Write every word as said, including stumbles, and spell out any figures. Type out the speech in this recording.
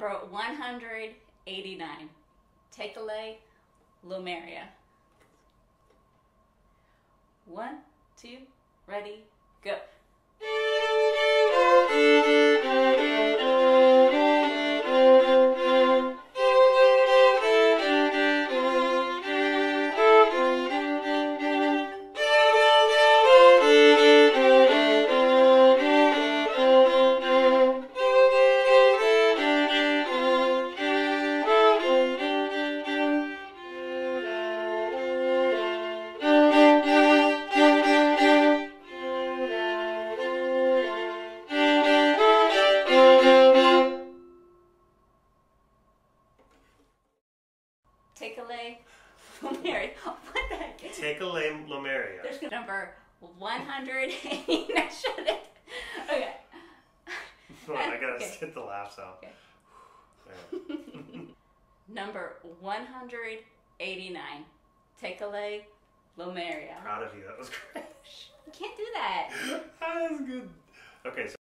one hundred eighty-nine. Tekele, Lomeria. One, two, ready, go. Tekele, Lomeria. What the heck? Tekele, Lomeria. There's number one hundred eighty-nine. Shut it. Okay. Well, I gotta Okay. get the laughs out. Okay. Yeah. Number one hundred eighty-nine. Tekele, Lomeria. Proud of you. That was great. You can't do that. That was good. Okay. So